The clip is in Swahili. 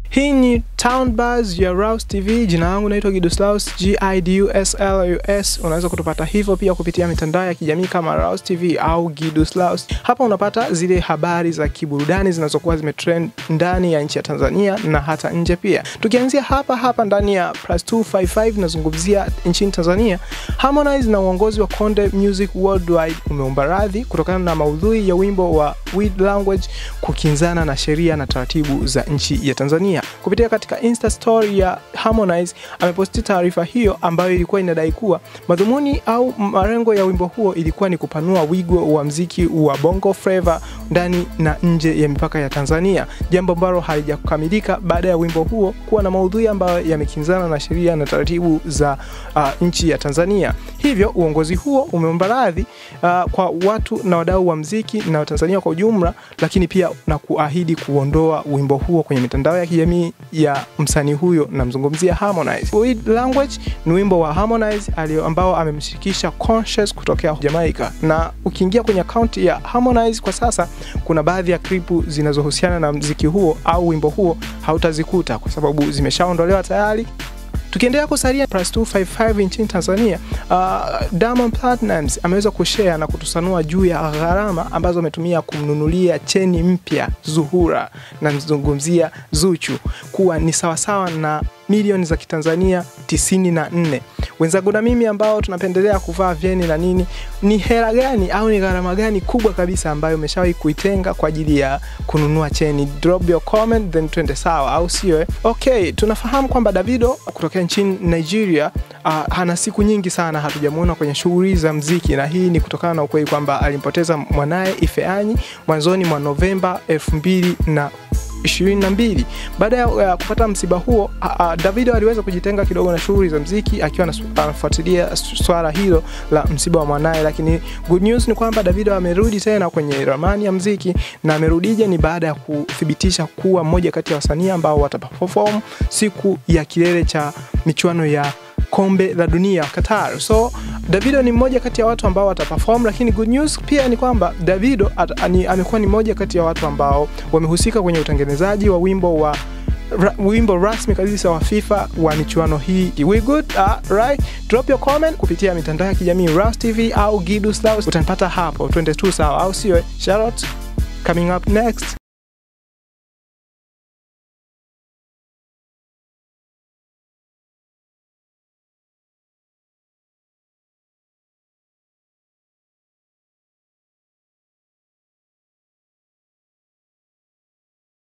Hii ni Town Buzz ya Rouse TV. Jina langu naitwa GIDUSLAUS, GIDUSLAUS. Unaweza kutupata hivyo pia kupitia mitandao ya kijamii kama Rouse TV au GIDUSLAUS. Hapa unapata zile habari za kiburudani zinazokuwa zimetrend ndani ya nchi ya Tanzania na hata nje pia. Tukianzia hapa ndani ya +255 nazungumzia nchini Tanzania. Harmonize na uongozi wa Konde Music Worldwide umeomba radhi kutokana na maudhui ya wimbo wa Weed Language kukinzana na sheria na taratibu za nchi ya Tanzania. Kupitia katika Insta story ya Harmonize ameposti taarifa hiyo ambayo ilikuwa inadai kuwa madhumuni au malengo ya wimbo huo ilikuwa ni kupanua wigo wa muziki wa Bongo Flava ndani na nje ya mipaka ya Tanzania, jambo ambalo halijakamilika baada ya wimbo huo kuwa na maudhui ambayo yamekinzana na sheria na taratibu za nchi ya Tanzania. Hivyo uongozi huo umeomba radhi kwa watu na wadau wa muziki na Tanzania kwa ujumla, lakini pia na kuahidi kuondoa wimbo huo kwenye mitandao ya kijamii ya msanii huyo, na mzungumzia Harmonize. Weed Language ni wimbo wa Harmonize ambao amemshirikisha Conscious kutokea Jamaica, na ukiingia kwenye account ya Harmonize kwa sasa kuna baadhi ya klipu zinazohusiana na muziki huo au wimbo huo hautazikuta kwa sababu zimeshaondolewa tayari. Tukiendelea kusalia +255 nchini Tanzania, Diamondplatnumz ameweza kushare na kutusanua juu ya gharama ambazo ametumia kumnunulia cheni mpya Zuhura, na mzungumzia Zuchu, kuwa ni sawasawa na milioni za Kitanzania 94. Wenzangu na mimi ambao tunapendelea kuvaa vyeni na nini, ni hela gani au ni gharama gani kubwa kabisa ambayo umeshawahi kuitenga kwa ajili ya kununua cheni? Drop your comment then twende sawa, au sio? Okay, tunafahamu kwamba Davido kutoka nchini Nigeria hana siku nyingi sana hatujamuona kwenye shughuli za muziki, na hii ni kutokana na ukweli kwamba alimpoteza mwanae Ifeanyi mwanzoni mwa Novemba 2022. Baada ya kupata msiba huo, Davido aliweza kujitenga kidogo na shughuli za muziki akiwa anafuatilia swala hilo la msiba wa mwanae, lakini good news ni kwamba Davido amerudi tena kwenye ramani ya muziki, na amerudije ni baada ya kuthibitisha kuwa mmoja kati ya wasanii ambao wataperform siku ya kilele cha michuano ya kombe la dunia Qatar. So Davido ni mmoja kati ya watu ambao wataperform, lakini good news pia ni kwamba Davido amekuwa ni mmoja kati ya watu ambao wamehusika kwenye utengenezaji wa wimbo rasmi kabisa wa FIFA wa michuano hii. We good? Right? Drop your comment kupitia mitandao ya kijamii Rouse TV au GIDUSLAUS, utanipata hapo. Twende tu sawa, au sio? Shout out coming up next.